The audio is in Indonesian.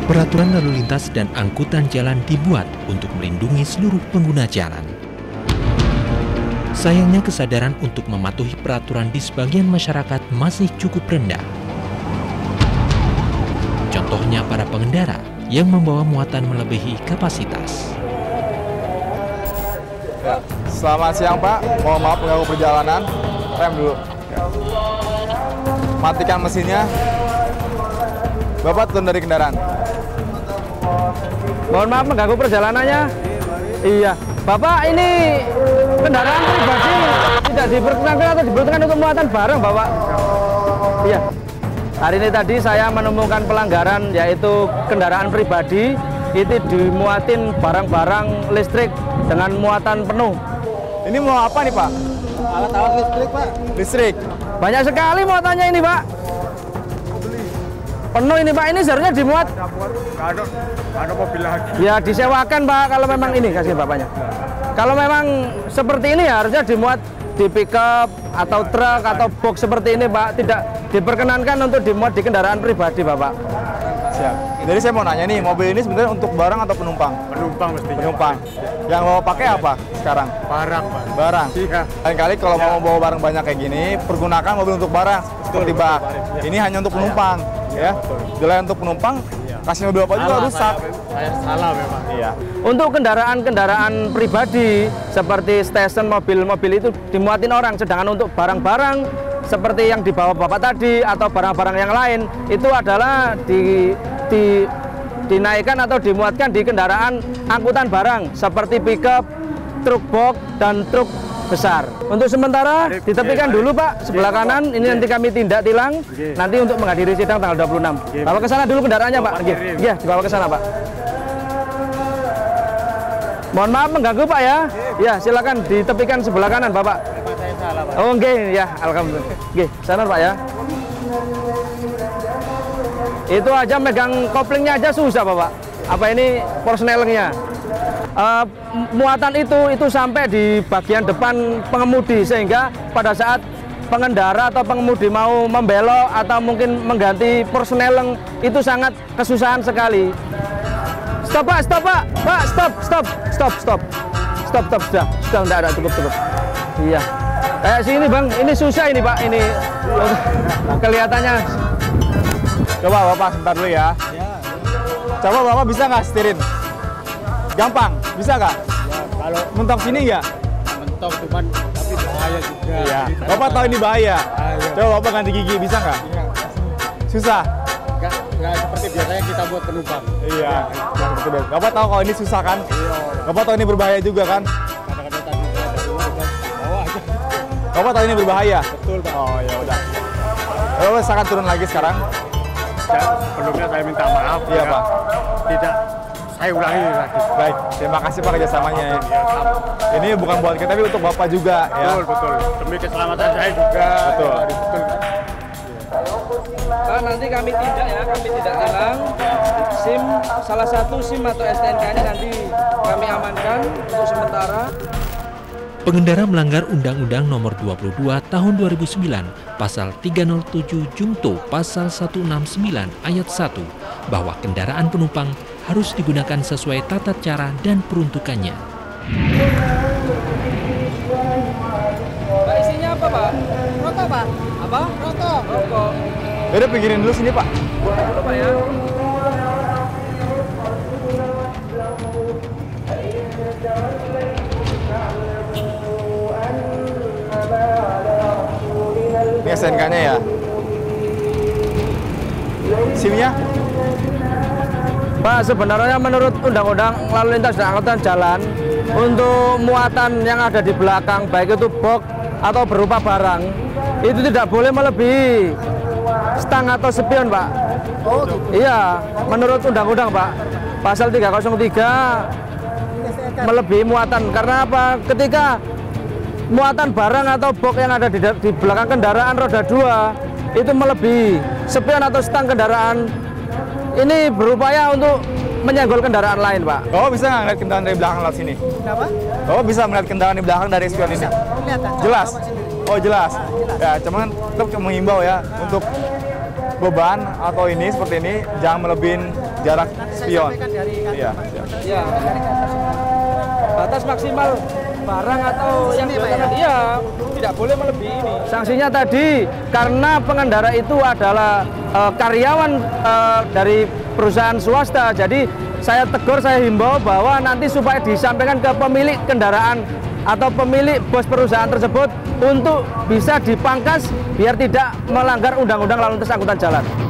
Peraturan lalu lintas dan angkutan jalan dibuat untuk melindungi seluruh pengguna jalan. Sayangnya kesadaran untuk mematuhi peraturan di sebagian masyarakat masih cukup rendah. Contohnya para pengendara yang membawa muatan melebihi kapasitas. Ya, selamat siang Pak, mohon maaf mengganggu perjalanan. Rem dulu. Ya. Matikan mesinnya. Bapak turun dari kendaraan. Mohon maaf mengganggu perjalanannya. Iya, Bapak ini kendaraan pribadi tidak diperkenankan atau diperuntukkan untuk muatan barang, Bapak? Iya. Hari ini tadi saya menemukan pelanggaran, yaitu kendaraan pribadi itu dimuatin barang-barang listrik dengan muatan penuh. Ini mau apa nih Pak? Alat-alat listrik Pak. Listrik. Banyak sekali muatannya ini Pak. Penuh ini Pak, ini seharusnya dimuat. Nggak ada mobil lagi. Ya disewakan Pak kalau memang ini, kasih Bapaknya. Kalau memang seperti ini ya harusnya dimuat di pickup atau truk atau box seperti ini Pak. Tidak diperkenankan untuk dimuat di kendaraan pribadi Bapak. Siap. Jadi saya mau nanya nih, mobil ini sebenarnya untuk barang atau penumpang? Penumpang mestinya. Penumpang. Yang mau pakai apa sekarang? Barang Pak. Barang. Iya. Lain kali kalau mau bawa barang banyak kayak gini, pergunakan mobil untuk barang seperti bak. Ini hanya untuk penumpang, ya. Bila untuk penumpang, kasih mobil apa juga rusak. Saya salah memang. Iya. Untuk kendaraan-kendaraan pribadi seperti stesen mobil-mobil itu dimuatin orang, sedangkan untuk barang-barang seperti yang dibawa Bapak tadi atau barang-barang yang lain itu adalah dinaikkan atau dimuatkan di kendaraan angkutan barang seperti pickup, truk box dan truk besar. Untuk sementara ditepikan dulu Pak sebelah kanan, ini nanti kami tindak tilang nanti untuk menghadiri sidang tanggal 26. Bawa ke sana dulu kendaraannya Pak. Iya, dibawa ke sana Pak. Mohon maaf mengganggu Pak ya. Ya, silakan ditepikan sebelah kanan Bapak. Saya salah Pak. Oh, oke, ya, alhamdulillah. Oke, sana Pak ya. Itu aja megang koplingnya aja susah Bapak. Apa ini persnelingnya? Muatan itu sampai di bagian depan pengemudi sehingga pada saat pengendara atau pengemudi mau membelok atau mungkin mengganti persneling itu sangat kesusahan sekali. Stop Pak, stop Pak, Pak, stop, sudah enggak ada, cukup. Iya, kayak sini Bang, ini susah ini Pak, ini kelihatannya. Coba Bapak sebentar dulu ya. Coba Bapak bisa nggak setirin? Gampang, bisa nggak? Ya, kalau Mentok sini nggak? mentok cuman tapi bahaya juga. Iya. Jadi Bapak tahu ini bahaya. Bahaya. Coba Bapak ganti gigi, bisa nggak? Iya. Susah. Nggak seperti biasanya kita buat penumpang. Iya. Yang betul. Bapak tahu kalau ini susah kan? Iya. Bapak tahu ini berbahaya juga kan? Kadang-kadang tadi ada dulu kan bawa aja. Bapak tahu ini berbahaya? Betul Pak. Oh ya udah. Bapak silakan turun lagi sekarang. Dan sebelumnya saya minta maaf. Iya, ya. Pak. Tidak saya ulangi lagi. Baik, terima kasih Pak kerjasamanya ya. Ya, sama. Ini bukan buat kita tapi untuk Bapak juga ya. Betul. Demi keselamatan saya juga. Betul. Ya, betul. Pak, nanti kami tindak ya, kami tidak tilang SIM, salah satu SIM atau STNK-nya nanti kami amankan untuk sementara. Pengendara melanggar Undang-Undang Nomor 22 Tahun 2009, Pasal 307 Jungto Pasal 169 Ayat 1, bahwa kendaraan penumpang harus digunakan sesuai tata cara dan peruntukannya. Pak, isinya apa Pak? Rokok Pak. Apa? Rokok. Rokok. Udah pikirin dulu sini Pak. Dulu Pak ya. Ini SNK-nya ya. SIM-nya? Pak, sebenarnya menurut Undang-Undang Lalu Lintas dan Angkutan Jalan, untuk muatan yang ada di belakang, baik itu box atau berupa barang, itu tidak boleh melebihi stang atau spion, Pak. Oh, gitu. Iya, menurut Undang-Undang, Pak. Pasal 303 melebihi muatan. Karena apa? Ketika muatan barang atau box yang ada di belakang kendaraan roda 2 itu melebihi spion atau stang kendaraan, ini berupaya untuk menyenggol kendaraan lain, Pak. Bapak bisa nggak ngeliat kendaraan dari belakang lewat sini? Kenapa? Bapak bisa melihat kendaraan di belakang dari spion ini? Kelihatan. Jelas? Bapak sendiri. Oh jelas? Ya, cuman tetap mengimbau ya untuk beban atau ini seperti ini jangan melebihin jarak spion. sampaikan dari kantor Iya. Pak. Ya. Batas maksimal barang atau yang Sini, Pak, ya? dikatakan iya tidak boleh melebihi ini. Sanksinya tadi karena pengendara itu adalah karyawan dari perusahaan swasta, jadi saya tegur, saya himbau bahwa nanti supaya disampaikan ke pemilik kendaraan atau pemilik bos perusahaan tersebut untuk bisa dipangkas biar tidak melanggar undang-undang lalu lintas angkutan jalan.